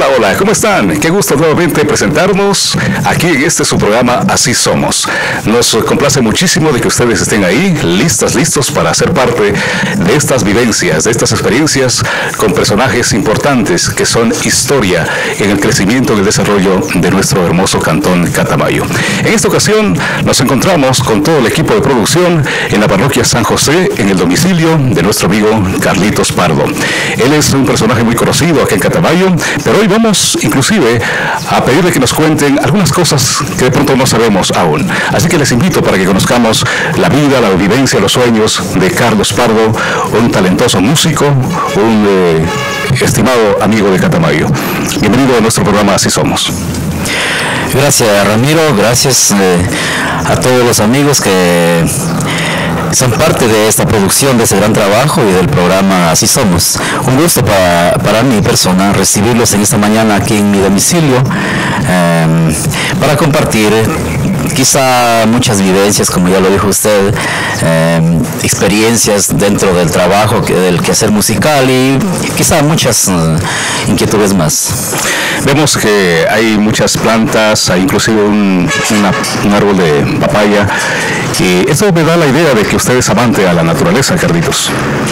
Hola, hola, ¿cómo están? Qué gusto nuevamente presentarnos aquí en este su programa Así Somos. Nos complace muchísimo de que ustedes estén ahí, listos para ser parte de estas vivencias, de estas experiencias con personajes importantes que son historia en el crecimiento y el desarrollo de nuestro hermoso cantón Catamayo. En esta ocasión nos encontramos con todo el equipo de producción en la parroquia San José, en el domicilio de nuestro amigo Carlitos Pardo. Él es un personaje muy conocido aquí en Catamayo, pero hoy vamos inclusive a pedirle que nos cuenten algunas cosas que de pronto no sabemos aún. Así que les invito para que conozcamos la vida, la vivencia, los sueños de Carlos Pardo, un talentoso músico, un estimado amigo de Catamayo. Bienvenido a nuestro programa Así Somos. Gracias, Ramiro, gracias a todos los amigos que son parte de esta producción, de ese gran trabajo y del programa Así Somos. Un gusto para mi persona recibirlos en esta mañana aquí en mi domicilio para compartir quizá muchas vivencias, como ya lo dijo usted, experiencias dentro del trabajo, del quehacer musical y quizá muchas inquietudes más. Vemos que hay muchas plantas, hay inclusive un árbol de papaya, y eso me da la idea de que usted es amante a la naturaleza, Carlitos.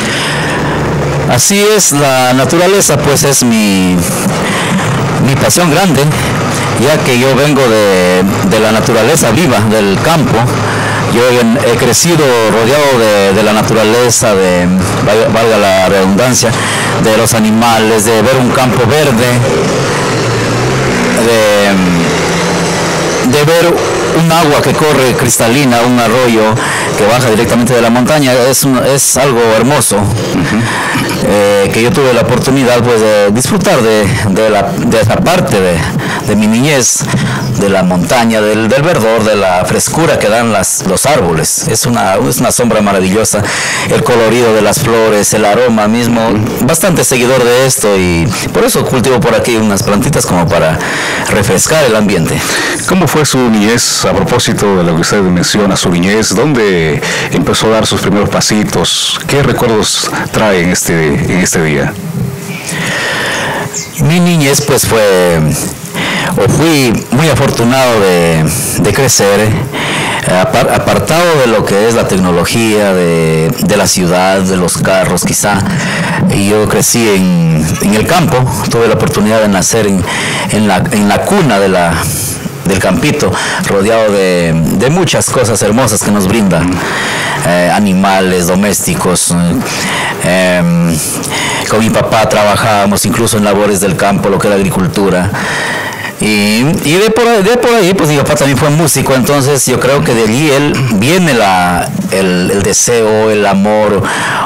Así es, la naturaleza pues es mi pasión grande, ya que yo vengo de la naturaleza viva, del campo. Yo he crecido rodeado de la naturaleza, valga la redundancia, de los animales, de ver un campo verde, de ver un agua que corre cristalina, un arroyo que baja directamente de la montaña. Es algo hermoso. Que yo tuve la oportunidad pues de disfrutar de esa parte de mi niñez, de la montaña, del verdor, de la frescura que dan los árboles. Es una sombra maravillosa, el colorido de las flores, el aroma mismo. Bastante seguidor de esto y por eso cultivo por aquí unas plantitas como para refrescar el ambiente. ¿Cómo fue su niñez, a propósito de lo que usted menciona, su niñez? ¿Dónde empezó a dar sus primeros pasitos? ¿Qué recuerdos trae en este día? Mi niñez pues fui muy afortunado de crecer apartado de lo que es la tecnología de la ciudad, de los carros quizá. Yo crecí en el campo, tuve la oportunidad de nacer en la cuna del campito, rodeado de muchas cosas hermosas que nos brindan, animales domésticos. Con mi papá trabajábamos incluso en labores del campo, lo que era agricultura. Y de por ahí, pues mi papá también fue músico, entonces yo creo que de allí viene el deseo, el amor,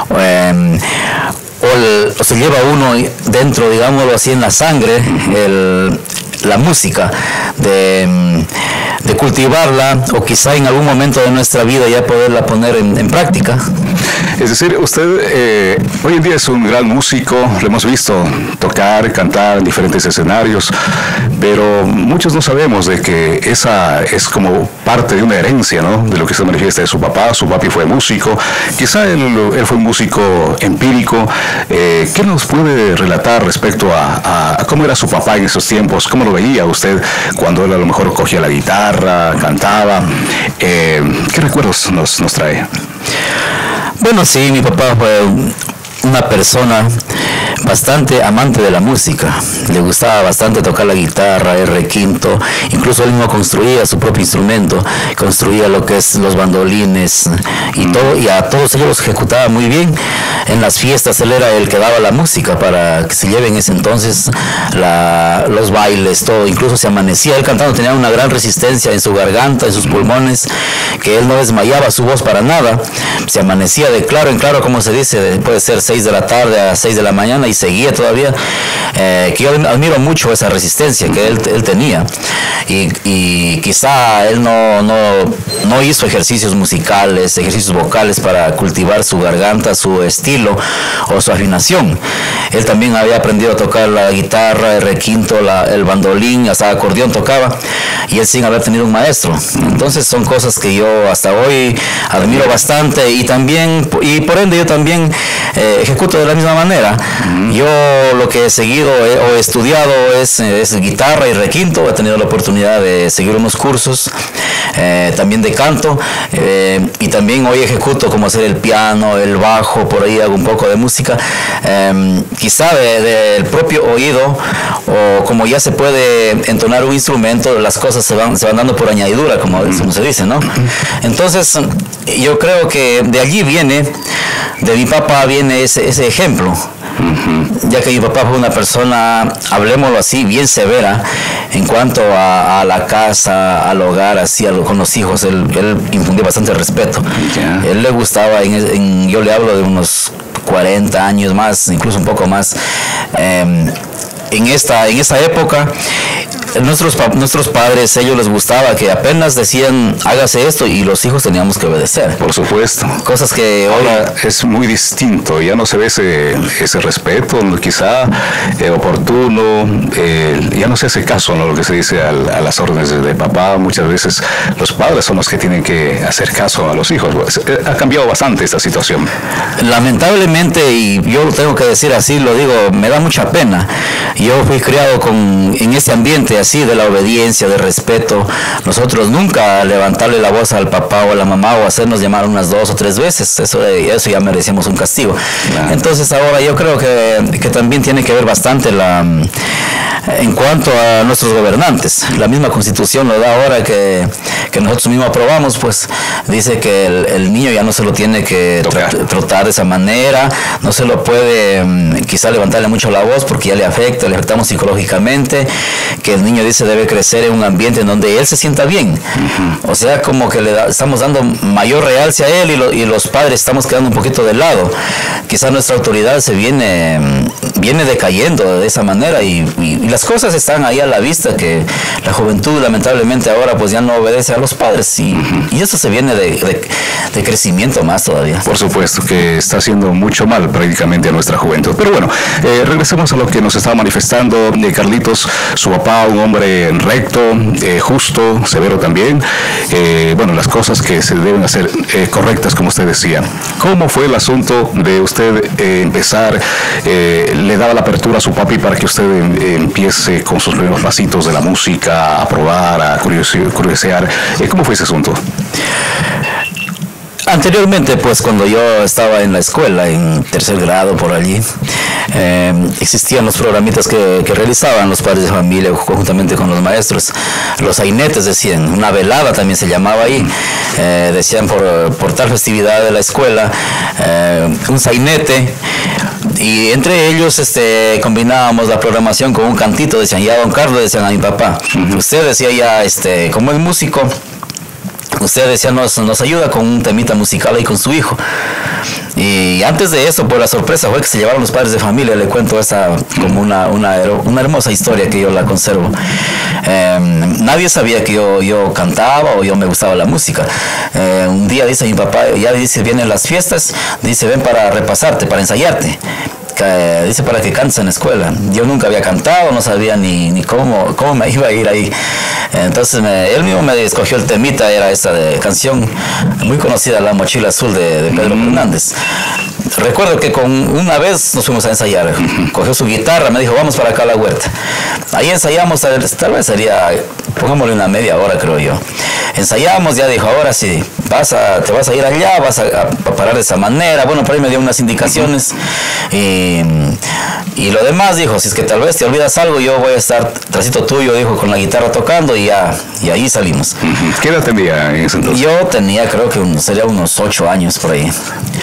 o se lleva uno dentro, digámoslo así, en la sangre, la música, de cultivarla, o quizá en algún momento de nuestra vida ya poderla poner en práctica. Es decir, usted hoy en día es un gran músico, lo hemos visto tocar, cantar en diferentes escenarios, pero muchos no sabemos de que esa es como parte de una herencia, ¿no? De lo que se manifiesta de su papá. Su papi fue músico, quizá él fue un músico empírico. ¿Qué nos puede relatar respecto a cómo era su papá en esos tiempos? ¿Cómo lo veía usted cuando él a lo mejor cogía la guitarra, cantaba? ¿Qué recuerdos nos trae? Bueno, sí, mi papá fue una persona bastante amante de la música. Le gustaba bastante tocar la guitarra, el requinto, incluso él mismo construía su propio instrumento, construía lo que es los bandolines y todo, y a todos ellos los ejecutaba muy bien. En las fiestas él era el que daba la música para que se lleven en ese entonces los bailes, todo. Incluso se amanecía él cantando, tenía una gran resistencia en su garganta, en sus pulmones, que él no desmayaba su voz para nada. Se amanecía de claro en claro, como se dice, puede ser 6 de la tarde a 6 de la mañana, y seguía todavía, que yo admiro mucho esa resistencia que él tenía, y quizá él no hizo ejercicios musicales, ejercicios vocales para cultivar su garganta, su estilo o su afinación. Él también había aprendido a tocar la guitarra, el requinto, el bandolín, hasta acordeón tocaba, y él sin haber tenido un maestro. Entonces son cosas que yo hasta hoy admiro bastante, y por ende yo también ejecuto de la misma manera. Yo lo que he seguido o he estudiado es guitarra y requinto. He tenido la oportunidad de seguir unos cursos también de canto, y también hoy ejecuto como hacer el piano, el bajo, por ahí hago un poco de música, quizá del propio oído, o como ya se puede entonar un instrumento, las cosas se van dando por añadidura, como se dice, ¿no? Entonces yo creo que de allí viene, de mi papá viene ese ejemplo. Ya que mi papá fue una persona, hablemoslo así, bien severa en cuanto a la casa, al hogar, así, con los hijos. Él infundía bastante respeto. Él le gustaba, yo le hablo de unos 40 años más, incluso un poco más, en esa época. Nuestros padres, ellos les gustaba que apenas decían hágase esto y los hijos teníamos que obedecer. Por supuesto. Cosas que ahora es muy distinto, ya no se ve ese respeto, quizá oportuno, ya no se hace caso, ¿no? Lo que se dice a las órdenes de papá. Muchas veces los padres son los que tienen que hacer caso a los hijos. Ha cambiado bastante esta situación. Lamentablemente, y yo lo tengo que decir así, lo digo, me da mucha pena. Yo fui criado en este ambiente así de la obediencia, de respeto. Nosotros nunca levantarle la voz al papá o a la mamá o hacernos llamar unas 2 o 3 veces. Eso ya merecíamos un castigo. Claro. Entonces ahora yo creo que también tiene que ver bastante en cuanto a nuestros gobernantes. La misma Constitución lo da ahora que nosotros mismos aprobamos, pues dice que el niño ya no se lo tiene que tratar de esa manera, no se lo puede quizá levantarle mucho la voz porque ya le afectamos psicológicamente, que el niño dice debe crecer en un ambiente en donde él se sienta bien. O sea, como que estamos dando mayor realce a él y los padres estamos quedando un poquito de lado. Quizá nuestra autoridad se viene decayendo de esa manera y las cosas están ahí a la vista, que la juventud lamentablemente ahora pues ya no obedece a los padres y eso se viene de crecimiento más todavía. Por supuesto que está haciendo mucho mal prácticamente a nuestra juventud. Pero bueno, regresemos a lo que nos estaba manifestando Carlitos. Su papá, un hombre recto, justo, severo también. Bueno, las cosas que se deben hacer correctas, como usted decía. ¿Cómo fue el asunto de usted empezar? ¿Le daba la apertura a su papi para que usted empiece con sus primeros pasitos de la música, a probar, a curiosear? ¿Cómo fue ese asunto? Anteriormente, pues cuando yo estaba en la escuela, en 3er grado por allí, existían los programitas que realizaban los padres de familia conjuntamente con los maestros. Los sainetes decían, una velada también se llamaba ahí, decían por tal festividad de la escuela, un sainete, y entre ellos combinábamos la programación con un cantito. Decían, ya don Carlos, decían a mi papá, usted decía ya, como es músico, usted decía nos ayuda con un temita musical ahí con su hijo. Y antes de eso, pues la sorpresa fue que se llevaron los padres de familia. Le cuento esa como una hermosa historia que yo la conservo. Nadie sabía que yo cantaba o yo me gustaba la música. Un día dice mi papá, ya dice, vienen las fiestas, dice, ven para repasarte, para ensayarte. Dice, para que cantes en la escuela. Yo nunca había cantado, no sabía ni cómo me iba a ir ahí. Entonces él mismo me escogió el temita, era esa de canción muy conocida, La Mochila Azul de Pedro Fernández. Recuerdo que una vez nos fuimos a ensayar, cogió su guitarra, me dijo, vamos para acá a la huerta. Ahí ensayamos, tal vez sería, pongámosle una media hora, creo yo. Ensayamos, ya dijo, ahora sí, te vas a ir allá, vas a parar de esa manera. Bueno, por ahí me dio unas indicaciones y lo demás, dijo, si es que tal vez te olvidas algo, yo voy a estar trasito tuyo, dijo, con la guitarra tocando y ahí salimos. ¿Qué edad tenía en ese entonces? Yo tenía, creo que sería unos 8 años por ahí.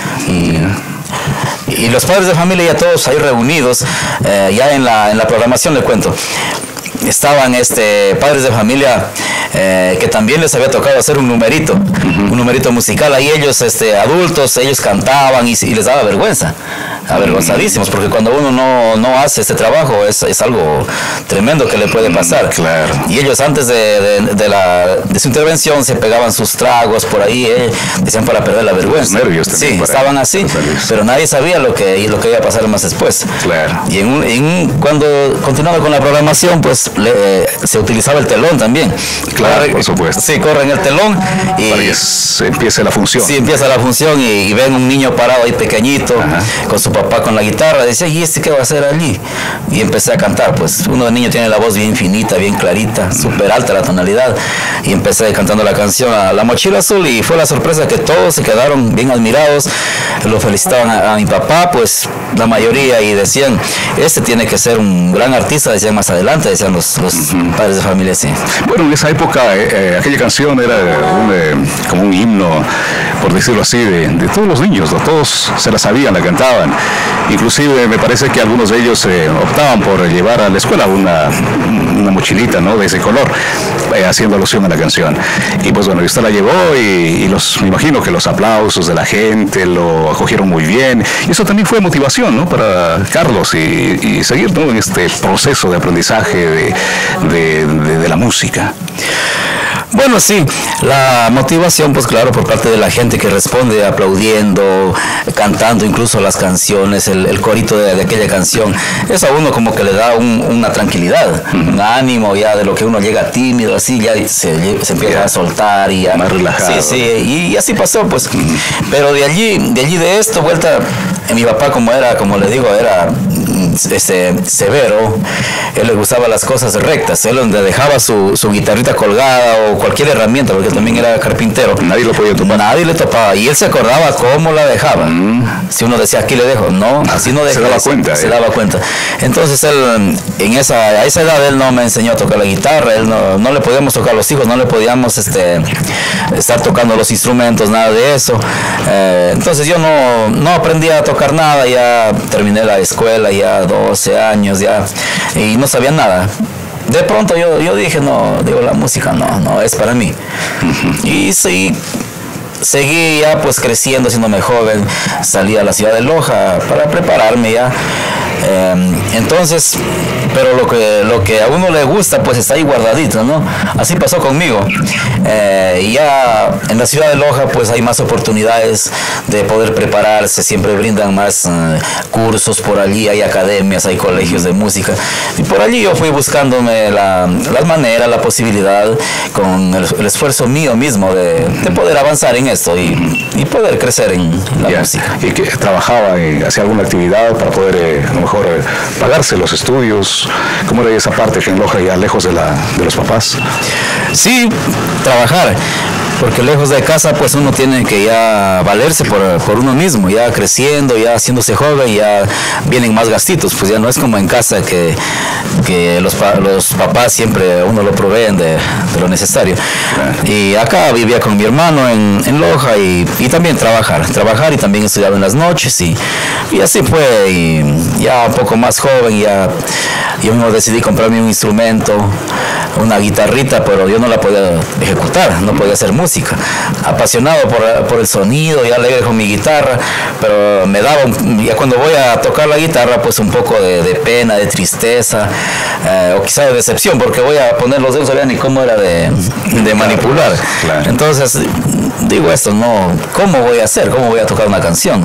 Y los padres de familia ya todos ahí reunidos, ya en la programación, le cuento, estaban padres de familia que también les había tocado hacer un numerito musical. Ahí ellos, adultos, ellos cantaban y les daba vergüenza, avergonzadísimos, porque cuando uno no hace este trabajo es algo tremendo que le puede pasar. Claro. Y ellos antes de su intervención se pegaban sus tragos por ahí, decían para perder la vergüenza. Los nervios también. Sí, estaban así, pero nadie sabía lo que iba a pasar más después. Claro. Y cuando continuaba con la programación, pues se utilizaba el telón también. Claro, por supuesto. Sí, corren el telón y para que empiece la función. Sí, empieza la función y ven un niño parado ahí pequeñito, con su su papá con la guitarra, decía, ¿y este qué va a hacer allí? Y empecé a cantar, pues uno de niño tiene la voz bien finita, bien clarita, súper alta la tonalidad, y empecé cantando la canción a La Mochila Azul, y fue la sorpresa que todos se quedaron bien admirados, lo felicitaban a mi papá, pues la mayoría, y decían, este tiene que ser un gran artista, decían más adelante, decían los padres de familia, sí. Bueno, en esa época aquella canción era como un himno, por decirlo así, de todos los niños, ¿no? Todos se la sabían, la cantaban. Inclusive me parece que algunos de ellos optaban por llevar a la escuela una mochilita, ¿no?, de ese color, haciendo alusión a la canción. Y pues bueno, usted la llevó y me imagino que los aplausos de la gente lo acogieron muy bien. Y eso también fue motivación, ¿no?, para Carlos y seguir, ¿no?, en este proceso de aprendizaje de la música. Bueno, sí, la motivación, pues claro, por parte de la gente que responde aplaudiendo, cantando incluso las canciones, el corito de aquella canción, eso a uno como que le da una tranquilidad, un ánimo ya de lo que uno llega tímido, así ya se empieza a soltar y ya, más relajado. Sí, y así pasó, pues. Pero de allí de esto, vuelta, mi papá como le digo, era severo, él le gustaba las cosas rectas, él donde dejaba su guitarrita colgada o cualquier herramienta, porque también era carpintero, nadie lo podía topar, nadie le topaba, y él se acordaba cómo la dejaba. Si uno decía, aquí le dejo, no, así no dejaba. Se daba cuenta. Entonces él, a esa edad, él no me enseñó a tocar la guitarra, él no le podíamos tocar a los hijos, no le podíamos estar tocando los instrumentos, nada de eso. Entonces yo no aprendí a tocar nada, ya terminé la escuela, ya 12 años, ya, y no sabía nada. De pronto yo dije, la música no es para mí. Y seguí ya pues creciendo, haciéndome joven, salí a la ciudad de Loja para prepararme ya. Entonces, pero lo que a uno le gusta pues está ahí guardadito, ¿no? Así pasó conmigo. Y ya en la ciudad de Loja pues hay más oportunidades de poder prepararse, siempre brindan más cursos por allí, hay academias, hay colegios de música, y por allí yo fui buscándome la manera, la posibilidad, con el esfuerzo mío mismo de poder avanzar en esto y poder crecer en la música. ¿Y que trabajaba, hacía alguna actividad para poder a lo mejor pagarse los estudios? ¿Cómo era esa parte que en Loja, ya lejos de los papás? Sí, trabajar, porque lejos de casa pues uno tiene que ya valerse por uno mismo, ya creciendo, ya haciéndose joven, ya vienen más gastitos, pues ya no es como en casa que los papás siempre uno lo proveen de lo necesario. Y acá vivía con mi hermano en Loja y también trabajar y también estudiaba en las noches y así fue. Y ya un poco más joven, ya yo mismo decidí comprarme un instrumento, una guitarrita, pero yo no la podía ejecutar, no podía hacer música. Apasionado por el sonido, ya alegre con mi guitarra, pero me daba, ya cuando voy a tocar la guitarra, pues un poco de pena, de tristeza, o quizá de decepción, porque voy a poner los dedos, no sabía ni cómo era de manipular. Claro. Entonces, digo esto, ¿cómo voy a hacer? ¿Cómo voy a tocar una canción?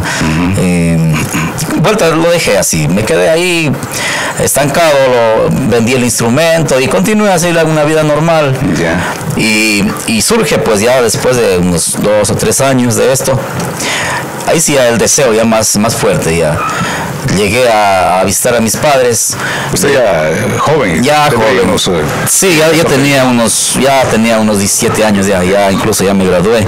Vuelta, lo dejé así, me quedé ahí estancado, vendí el instrumento y continué a hacer una vida normal. Y surge pues ya después de unos 2 o 3 años de esto, ahí sí ya el deseo ya más fuerte, ya llegué a visitar a mis padres. ¿Usted ya joven? Ya joven. Sí, ya tenía unos 17 años, ya incluso ya me gradué.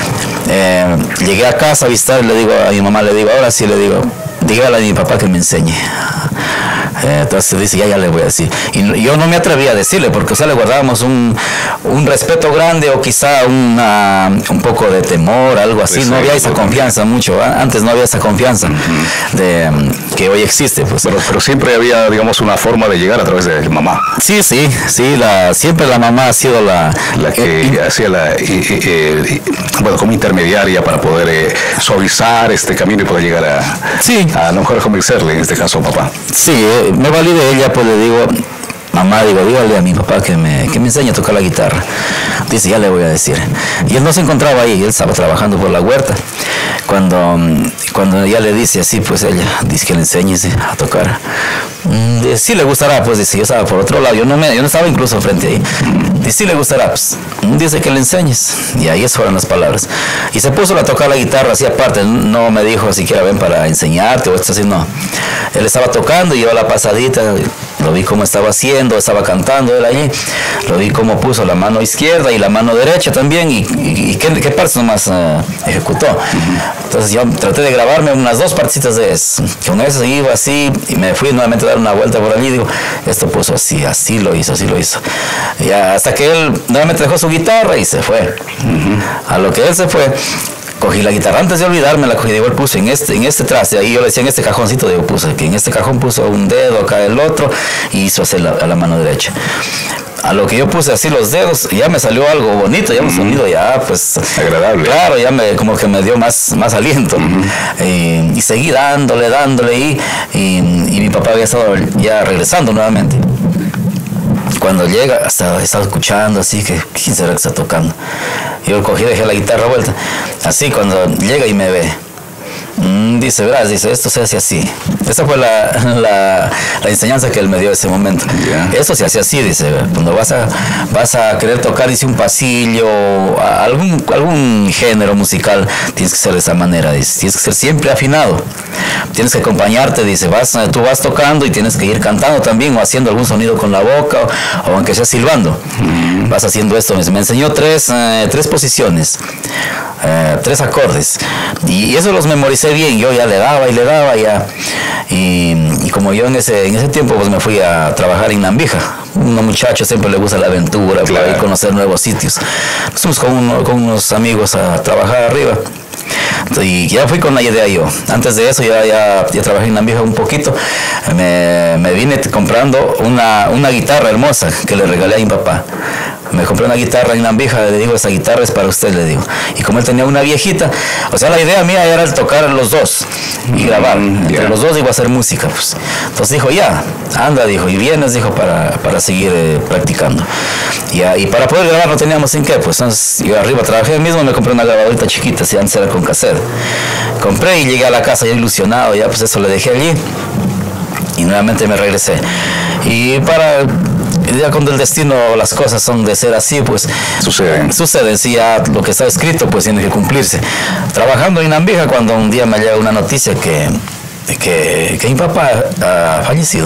Llegué a casa a visitar y le digo a mi mamá, ahora sí, dígale a mi papá que me enseñe. Entonces dice, ya le voy a decir. Y yo no me atreví a decirle, porque le guardábamos un respeto grande o quizá un poco de temor, algo así. No había esa confianza mucho. Antes no había esa confianza que hoy existe. Pues. Pero siempre había, digamos, una forma de llegar a través de mamá. Sí, siempre la mamá ha sido la que hacía como intermediaria para poder suavizar este camino y poder llegar a lo mejor convencerle, en este caso papá. Sí, me valí de ella, pues le digo, mamá, digo, dígale a mi papá que me enseñe a tocar la guitarra. Dice, ya le voy a decir. Y él no se encontraba ahí, él estaba trabajando por la huerta. Cuando ella le dice así, pues ella dice que le enseñe a tocar. Sí le gustará, pues dice, yo estaba por otro lado, yo no estaba incluso frente ahí. Dice, sí le gustará, pues dice que le enseñes. Y ahí esas fueron las palabras. Y se puso a tocar la guitarra así aparte, no me dijo siquiera ven para enseñarte o esto así, no. Él estaba tocando y yo a la pasadita, lo vi cómo estaba haciendo, estaba cantando él allí, lo vi cómo puso la mano izquierda y la mano derecha también, y qué partes nomás ejecutó. Entonces yo traté de grabarme unas 2 partecitas de eso. Con eso iba así y me fui nuevamente a dar una vuelta por allí, digo, esto puso así lo hizo. Y hasta que él nuevamente dejó su guitarra y se fue. A lo que él se fue, cogí la guitarra, antes de olvidarme la cogí, digo, él puso en este traste, ahí yo le decía en este cajoncito, digo, puse que en este cajón puso un dedo, acá el otro, y hizo así a la mano derecha. A lo que yo puse así los dedos, ya me salió algo bonito, ya un sonido ya pues agradable. Claro, ya como que me dio más aliento. Y seguí dándole y mi papá había estado ya regresando nuevamente. Cuando llega, estaba escuchando así, que quién será que está tocando. Yo cogí, dejé la guitarra vuelta. Así, cuando llega y me ve, dice, verás, dice, esto se hace así. Esa fue la enseñanza que él me dio en ese momento. Eso se hace así, dice, cuando vas a querer tocar, dice, un pasillo, algún género musical, tienes que ser de esa manera, dice, tienes que ser siempre afinado, tienes que acompañarte, dice, tú vas tocando y tienes que ir cantando también, o haciendo algún sonido con la boca, o aunque sea silbando, vas haciendo esto. Me enseñó tres posiciones, 3 acordes, y eso los memoricé bien. Yo ya le daba ya, y como yo en ese tiempo pues me fui a trabajar en Nambija. Un muchacho siempre le gusta la aventura, claro, para ir a conocer nuevos sitios. Fuimos con unos amigos a trabajar arriba. Y ya fui con la idea yo. Antes de eso ya trabajé en Nambija un poquito. Me vine comprando una guitarra hermosa que le regalé a mi papá. Me compré una guitarra en Nambija, le digo, esa guitarra es para usted, le digo. Y como él tenía una viejita, o sea, la idea mía era el tocar los dos y grabar. Entre los dos iba a hacer música, pues. Entonces dijo, ya, anda, dijo, y vienes, dijo, para seguir practicando. Y para poder grabar no teníamos en qué, pues. Entonces yo arriba trabajé mismo, me compré una grabadorita chiquita, si antes era con cassette. Compré y llegué a la casa ya ilusionado, ya pues eso le dejé allí. Y nuevamente me regresé. Y ya cuando el destino, las cosas son de ser así, pues suceden, si ya lo que está escrito pues tiene que cumplirse. Trabajando en Nambija, cuando un día me llega una noticia que mi papá ha fallecido.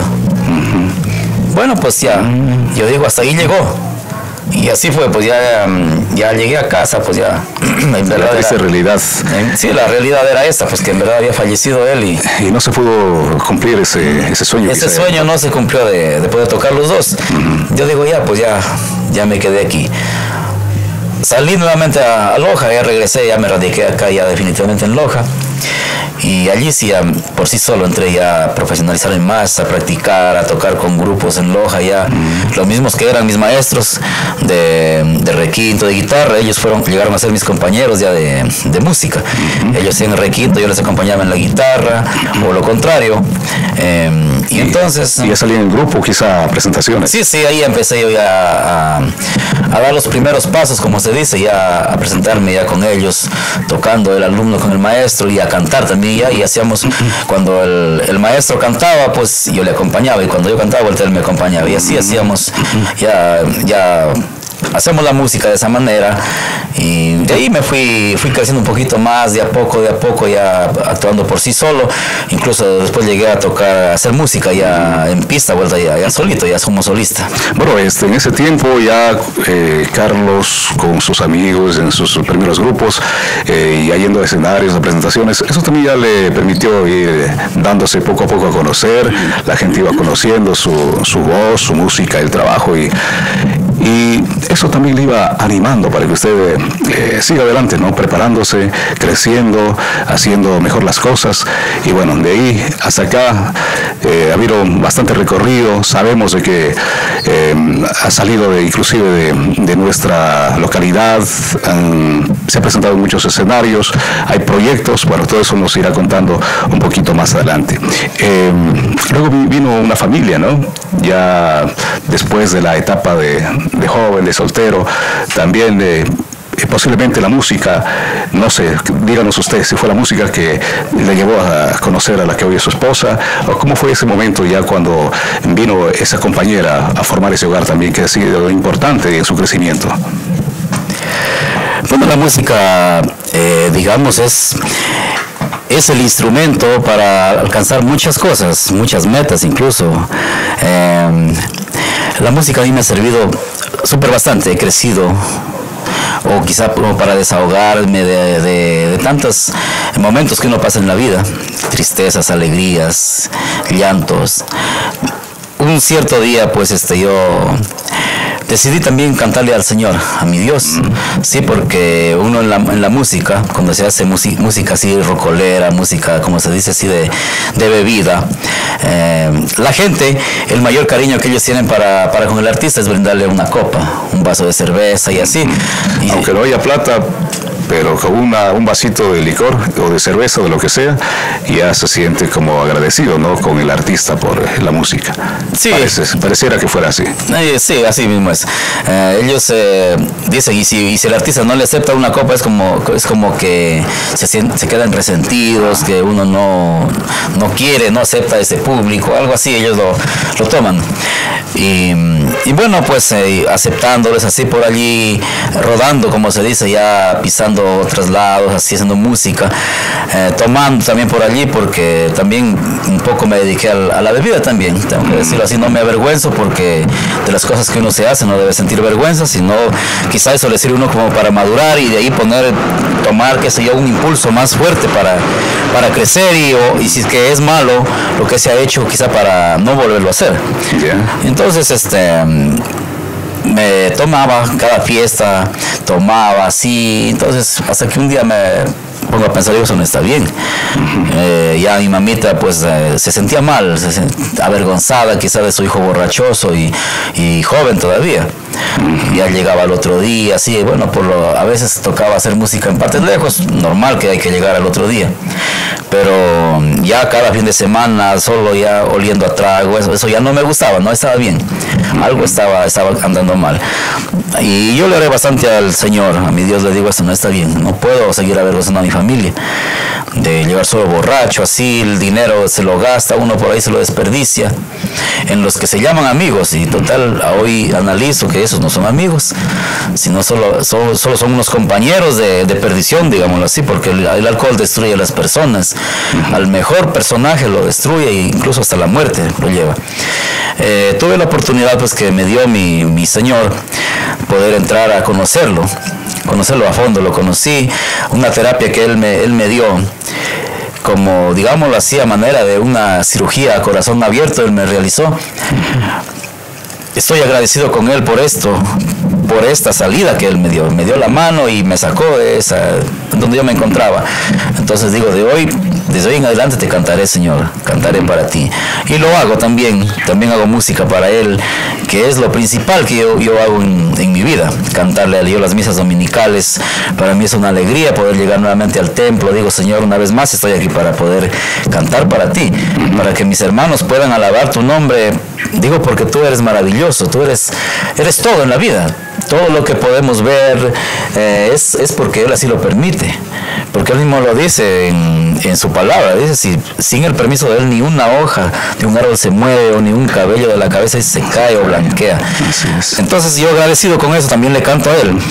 Bueno, pues ya, yo digo, hasta ahí llegó. Y así fue, pues ya llegué a casa, pues ya, en verdad la triste realidad. Sí, la realidad era esta, pues que en verdad había fallecido él y no se pudo cumplir ese sueño. Ese sueño no se cumplió de poder tocar los dos. Yo digo, pues ya me quedé aquí. Salí nuevamente a Loja, ya regresé, ya me radiqué acá ya definitivamente en Loja. Y allí sí, por sí solo entré ya a profesionalizarme más, a practicar, a tocar con grupos en Loja ya. Los mismos que eran mis maestros de requinto, de guitarra, ellos llegaron a ser mis compañeros ya de música. Ellos en el requinto, yo les acompañaba en la guitarra, o lo contrario. Y entonces... ¿Y ya salí en el grupo, quizá presentaciones? Sí, ahí empecé yo ya a dar los primeros pasos, como se dice, ya a presentarme ya con ellos, tocando el alumno con el maestro y a cantar también ya, y hacíamos, cuando el maestro cantaba, pues yo le acompañaba, y cuando yo cantaba, él me acompañaba, y así hacíamos, ya hacemos la música de esa manera, y de ahí me fui creciendo un poquito más, de a poco, ya actuando por sí solo. Incluso después llegué a tocar, a hacer música ya en pista, vuelta ya solito, ya como solista. Bueno, en ese tiempo ya Carlos con sus amigos en sus primeros grupos, ya yendo a escenarios, a presentaciones, eso también ya le permitió ir dándose poco a poco a conocer. La gente iba conociendo su voz, su música, el trabajo, y eso también le iba animando para que usted siga adelante, ¿no? Preparándose, creciendo, haciendo mejor las cosas. Y bueno, de ahí hasta acá ha habido bastante recorrido. Sabemos de que ha salido inclusive de nuestra localidad, se ha presentado en muchos escenarios, hay proyectos. Bueno, todo eso nos irá contando un poquito más adelante. Luego vino una familia, ¿no? Ya después de la etapa de joven, de soltero, también posiblemente la música, no sé, díganos ustedes si fue la música que le llevó a conocer a la que hoy es su esposa, o cómo fue ese momento ya cuando vino esa compañera a formar ese hogar también, que ha sido importante en su crecimiento. Bueno, la música, digamos, es el instrumento para alcanzar muchas cosas, muchas metas incluso. La música a mí me ha servido súper bastante, he crecido, o quizá como para desahogarme de tantos momentos que uno pasa en la vida, tristezas, alegrías, llantos. Un cierto día, pues yo decidí también cantarle al Señor, a mi Dios. Sí, porque uno en la música, cuando se hace música así rocolera, música, como se dice así, de bebida, la gente, el mayor cariño que ellos tienen para con el artista es brindarle una copa, un vaso de cerveza y así. Aunque no haya plata, pero con un vasito de licor o de cerveza o de lo que sea, ya se siente como agradecido, ¿no?, con el artista por la música. Sí. Pareciera que fuera así. Sí, así mismo es. Ellos dicen, y si el artista no le acepta una copa, es como que se quedan resentidos, que uno no quiere, no acepta ese público, algo así, ellos lo toman. Y bueno, pues aceptándoles así por allí, rodando, como se dice, ya pisando otros lados, así haciendo música, tomando también por allí, porque también un poco me dediqué a la bebida también, tengo que decirlo así, no me avergüenzo, porque de las cosas que uno se hace no debe sentir vergüenza, sino quizá eso le sirve uno como para madurar y de ahí tomar, qué sé yo, un impulso más fuerte para crecer y si es que es malo lo que se ha hecho, quizá para no volverlo a hacer. Yeah. Entonces, me tomaba cada fiesta, tomaba así, entonces hasta que un día me pongo a pensar, digo, eso no está bien. Ya mi mamita pues se sentía mal, avergonzada quizá de su hijo borrachoso y joven todavía. Ya llegaba el otro día, así, bueno, a veces tocaba hacer música en partes lejos, normal que hay que llegar al otro día, pero ya cada fin de semana solo ya oliendo a trago, eso ya no me gustaba, no estaba bien, algo estaba andando mal. Y yo le oré bastante al Señor, a mi Dios le digo, esto no está bien, no puedo seguir avergonzando a mi familia, de llevar solo borracho, así, el dinero se lo gasta, uno por ahí se lo desperdicia, en los que se llaman amigos, y total, hoy analizo que esos no son amigos, sino solo son unos compañeros de perdición, digámoslo así, porque el alcohol destruye a las personas, al mejor personaje lo destruye e incluso hasta la muerte lo lleva. Tuve la oportunidad pues que me dio mi Señor, poder entrar a conocerlo a fondo, lo conocí, una terapia que él me dio, como digámoslo así, a manera de una cirugía a corazón abierto, él me realizó. Estoy agradecido con él por esta salida que él me dio la mano y me sacó de donde yo me encontraba. Entonces digo, desde hoy en adelante te cantaré, Señor, cantaré para ti. Y lo hago también hago música para él, que es lo principal que yo hago en mi vida, cantarle a Dios las misas dominicales. Para mí es una alegría poder llegar nuevamente al templo. Digo, Señor, una vez más estoy aquí para poder cantar para ti, para que mis hermanos puedan alabar tu nombre. Digo, porque tú eres maravilloso, tú eres todo en la vida. Todo lo que podemos ver es porque Él así lo permite, porque Él mismo lo dice en su palabra. Dice, si sin el permiso de Él ni una hoja de un árbol se mueve, o ni un cabello de la cabeza se cae o blanquea. Entonces yo, agradecido con eso, también le canto a Él,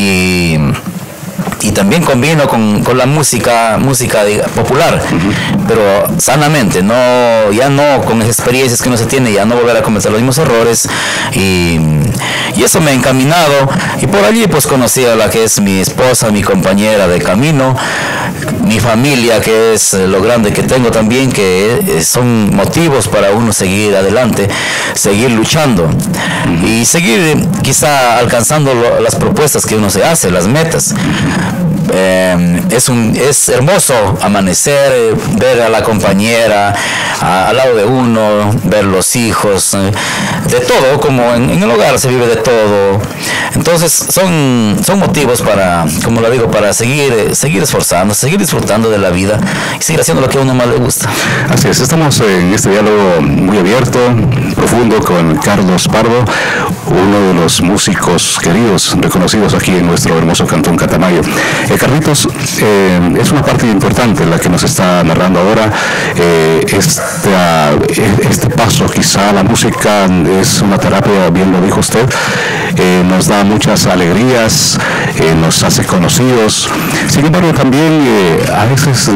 y también combino con la música popular, pero sanamente, ya no con las experiencias que uno se tiene, ya no volver a cometer los mismos errores, y eso me ha encaminado, y por allí pues conocí a la que es mi esposa, mi compañera de camino, mi familia, que es lo grande que tengo también, que son motivos para uno seguir adelante, seguir luchando y seguir quizá alcanzando las propuestas que uno se hace, las metas. Es hermoso amanecer, ver a la compañera al lado de uno, ver los hijos, de todo, como en el hogar se vive de todo. Entonces son motivos para, como lo digo, para seguir esforzando, seguir disfrutando de la vida y seguir haciendo lo que a uno más le gusta. Así es, estamos en este diálogo muy abierto, profundo, con Carlos Pardo, uno de los músicos queridos, reconocidos aquí en nuestro hermoso cantón Catamayo. Carlitos, es una parte importante la que nos está narrando ahora. Este paso, quizá la música es una terapia, bien lo dijo usted, nos da muchas alegrías, nos hace conocidos. Sin embargo, también a veces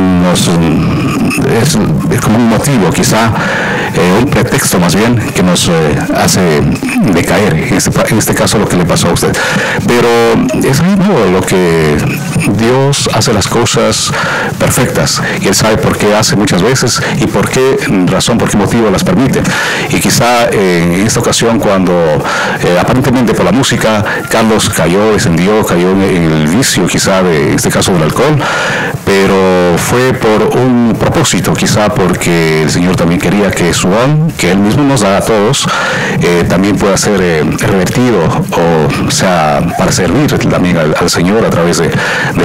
es como un motivo, quizá un pretexto más bien, que nos hace decaer, en este caso lo que le pasó a usted. Pero es lo que Dios hace las cosas perfectas, y Él sabe por qué hace muchas veces y por qué razón, por qué motivo las permite. Y quizá en esta ocasión, cuando aparentemente por la música Carlos cayó en el vicio, quizá en este caso del alcohol, pero fue por un propósito, quizá porque el Señor también quería que su don, que Él mismo nos da a todos, también pueda ser revertido, o sea, para servir también al Señor a través de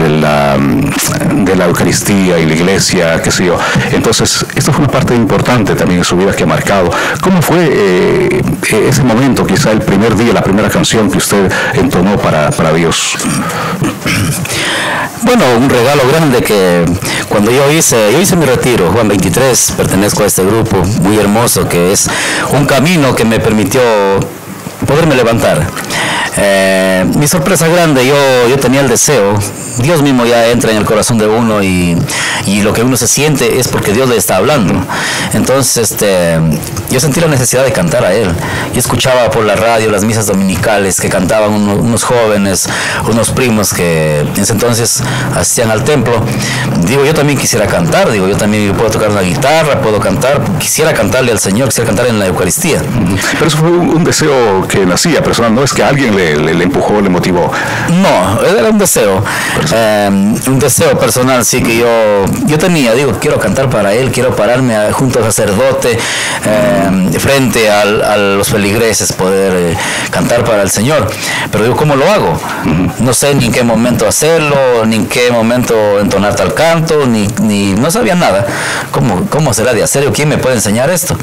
la Eucaristía y la iglesia, qué sé yo. Entonces, esto fue una parte importante también en su vida que ha marcado. ¿Cómo fue ese momento, quizá el primer día, la primera canción que usted entonó para Dios? Bueno, un regalo grande que cuando yo hice mi retiro, Juan 23, pertenezco a este grupo muy hermoso, que es un camino que me permitió poderme levantar. Mi sorpresa grande, yo tenía el deseo, Dios mismo ya entra en el corazón de uno y lo que uno se siente es porque Dios le está hablando. Entonces yo sentí la necesidad de cantar a Él. Yo escuchaba por la radio las misas dominicales que cantaban unos jóvenes, unos primos que en ese entonces asistían al templo. Digo, yo también quisiera cantar, yo también puedo tocar una guitarra, puedo cantar, quisiera cantarle al Señor, quisiera cantar en la Eucaristía. Pero eso fue un deseo que nacía personal, no es que alguien le empujó, le motivó. No, era un deseo personal, sí, que yo tenía. Digo, quiero cantar para Él, quiero pararme junto al sacerdote, frente a los feligreses, poder cantar para el Señor. Pero digo, ¿cómo lo hago? No sé ni en qué momento hacerlo, ni en qué momento entonar tal canto, ni no sabía nada. ¿Cómo será de hacer? ¿Quién me puede enseñar esto?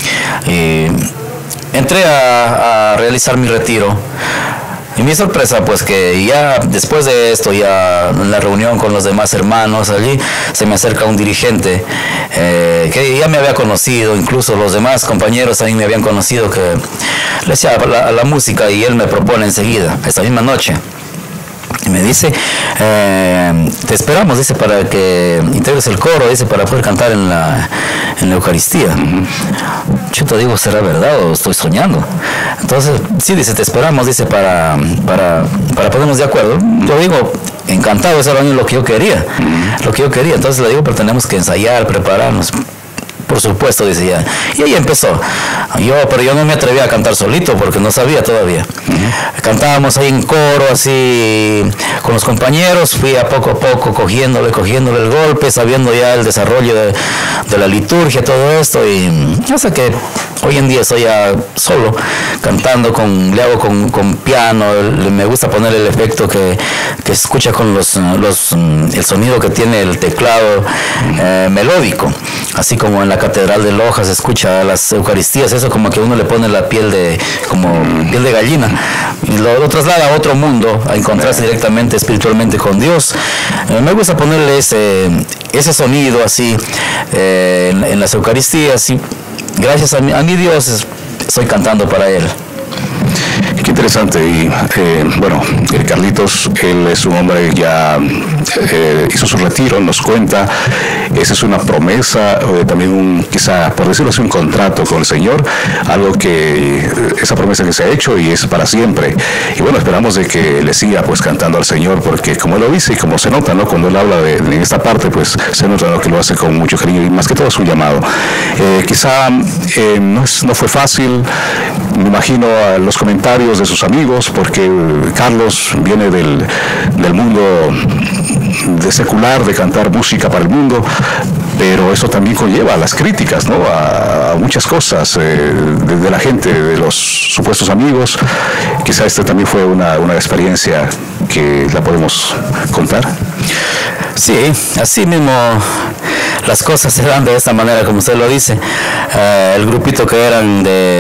Entré a realizar mi retiro. Y mi sorpresa, pues que ya después de esto, ya en la reunión con los demás hermanos allí, se me acerca un dirigente que ya me había conocido, incluso los demás compañeros también me habían conocido, que le decía a la música, y él me propone enseguida, esta misma noche. Y me dice, te esperamos, dice, para que integres el coro, dice, para poder cantar en la Eucaristía. Yo te digo, ¿será verdad o estoy soñando? Entonces, sí, dice, te esperamos, dice, para ponernos de acuerdo. Yo digo, encantado, eso era lo que yo quería. Entonces le digo, pero tenemos que ensayar, prepararnos. Por supuesto, dice ya. Y ahí empezó. Pero yo no me atreví a cantar solito porque no sabía todavía. Cantábamos ahí en coro, así, con los compañeros. Fui a poco cogiéndole el golpe, sabiendo ya el desarrollo de la liturgia, todo esto. Y hasta que hoy en día estoy ya solo, cantando, le hago con piano. Me gusta poner el efecto que se escucha con el sonido que tiene el teclado melódico. Así como en la Catedral de Loja se escucha las Eucaristías, eso como que uno le pone la piel de gallina, y lo traslada a otro mundo, a encontrarse directamente espiritualmente con Dios. Me gusta ponerle ese sonido así en las Eucaristías, y gracias a mi Dios estoy cantando para Él. Qué interesante. Y bueno, Carlitos, él es un hombre que ya hizo su retiro, nos cuenta. Esa es una promesa, también quizá, por decirlo así, un contrato con el Señor, algo que, esa promesa que se ha hecho y es para siempre. Y bueno, esperamos de que le siga pues cantando al Señor, porque como él lo dice y como se nota, ¿no? Cuando él habla en esta parte, pues se nota, ¿no?, que lo hace con mucho cariño y más que todo es un llamado. Quizá no fue fácil, me imagino, a los comentarios de sus amigos, porque Carlos viene del mundo secular, de cantar música para el mundo, pero eso también conlleva a las críticas, ¿no? A muchas cosas de la gente, de los supuestos amigos. Quizá este también fue una experiencia que la podemos contar. Sí, así mismo las cosas se dan de esta manera, como usted lo dice. El grupito que eran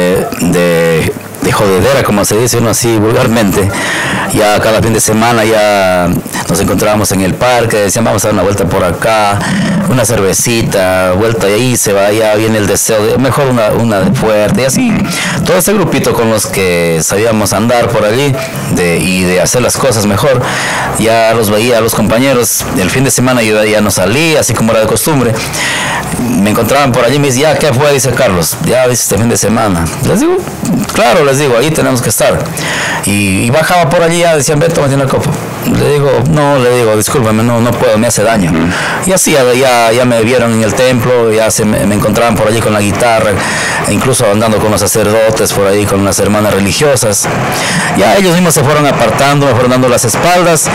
de jodedera, como se dice uno así vulgarmente, ya cada fin de semana ya nos encontrábamos en el parque, decían vamos a dar una vuelta por acá, una cervecita, vuelta y ahí se va, ya viene el deseo de mejor una de fuerte, y así todo este grupito con los que sabíamos andar por allí y de hacer las cosas mejor, ya los veía a los compañeros. El fin de semana yo ya no salí, así como era de costumbre, me encontraban por allí y me decían, ya, ¿qué fue? Dice Carlos, ya viste este fin de semana. Les digo, claro, les digo, ahí tenemos que estar. Y bajaba por allí, ya decían, ven, tómate una copa. Le digo, no, discúlpame, no puedo, me hace daño. Y así ya me vieron en el templo, ya me encontraban por allí con la guitarra, incluso andando con los sacerdotes por ahí, con las hermanas religiosas. Ya ellos mismos se fueron apartando, me fueron dando las espaldas.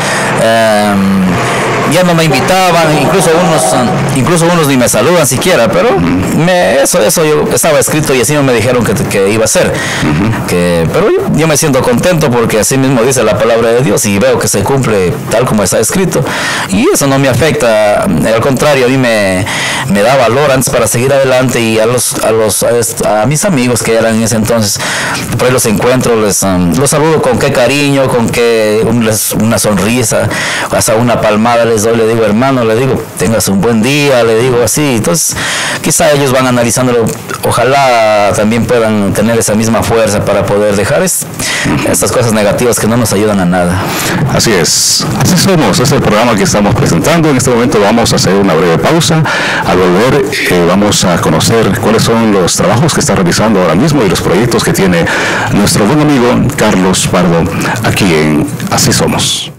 Ya no me invitaban, incluso unos ni me saludan siquiera, pero eso yo estaba escrito y así no me dijeron que iba a ser. Pero yo me siento contento porque así mismo dice la palabra de Dios y veo que se cumple tal como está escrito, y eso no me afecta, al contrario, a mí me da valor antes para seguir adelante. Y a mis amigos que eran en ese entonces, por ahí los encuentro, los saludo con qué cariño, con qué una sonrisa, hasta una palmada les doy, le digo, hermano, le digo, tengas un buen día, le digo así. Entonces quizá ellos van analizándolo, ojalá también puedan tener esa misma fuerza para poder dejar estas cosas negativas que no nos ayudan a nada. Así es, así somos, es el programa que estamos presentando. En este momento vamos a hacer una breve pausa. Al volver vamos a conocer cuáles son los trabajos que está realizando ahora mismo y los proyectos que tiene nuestro buen amigo Carlos Pardo aquí en Así Somos.